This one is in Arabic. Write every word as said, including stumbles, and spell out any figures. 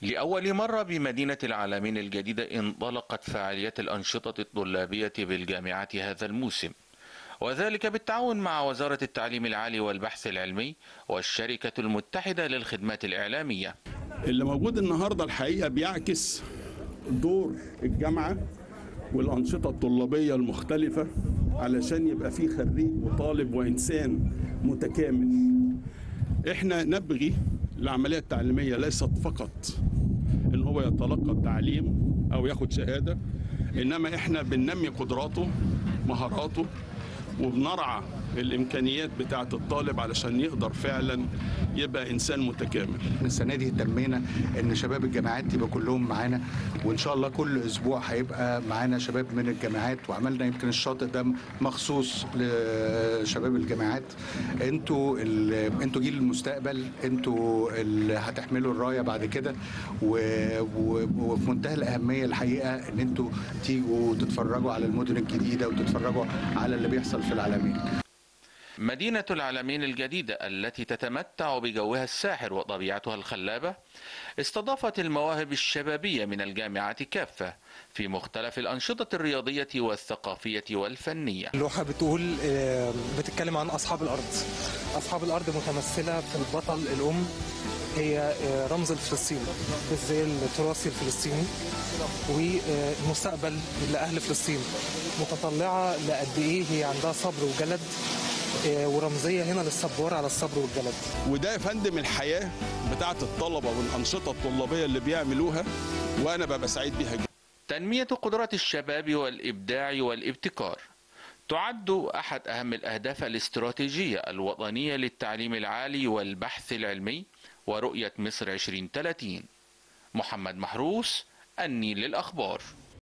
لأول مرة بمدينة العلمين الجديدة انطلقت فعاليات الأنشطة الطلابية بالجامعة هذا الموسم، وذلك بالتعاون مع وزارة التعليم العالي والبحث العلمي والشركة المتحدة للخدمات الإعلامية. اللي موجود النهاردة الحقيقة بيعكس دور الجامعة والأنشطة الطلابية المختلفة علشان يبقى فيه خريج وطالب وإنسان متكامل. إحنا نبغي العملية التعليمية ليست فقط إن هو يتلقى التعليم أو ياخد شهادة، إنما إحنا بننمي قدراته مهاراته وبنرعى الامكانيات بتاعه الطالب علشان يقدر فعلا يبقى انسان متكامل. السنه دي اهتمينا ان شباب الجامعات يبقى كلهم معانا، وان شاء الله كل اسبوع هيبقى معانا شباب من الجامعات، وعملنا يمكن الشاطئ ده مخصوص لشباب الجامعات. انتوا انتوا جيل المستقبل، انتوا اللي هتحملوا الرايه بعد كده، وفي منتهى الاهميه الحقيقه ان انتوا تيجوا تتفرجوا على المدن الجديده وتتفرجوا على اللي بيحصل في العلمين. مدينة العلمين الجديدة التي تتمتع بجوها الساحر وطبيعتها الخلابة استضافت المواهب الشبابية من الجامعات كافة في مختلف الأنشطة الرياضية والثقافية والفنية. اللوحة بتقول بتتكلم عن أصحاب الأرض. أصحاب الأرض متمثلة في البطل الأم، هي رمز الفلسطيني، الزي التراثي الفلسطيني والمستقبل لأهل فلسطين، متطلعة لقد إيه هي عندها صبر وجلد، ورمزية هنا للصبور على الصبر والجلد. وده يا فندم الحياة بتاعت الطلبة والأنشطة الطلابية اللي بيعملوها، وأنا ببقى سعيد بيها جدا. تنمية قدرات الشباب والإبداع والابتكار تعد أحد أهم الأهداف الاستراتيجية الوطنية للتعليم العالي والبحث العلمي ورؤية مصر عشرين ثلاثين. محمد محروس، النيل للأخبار.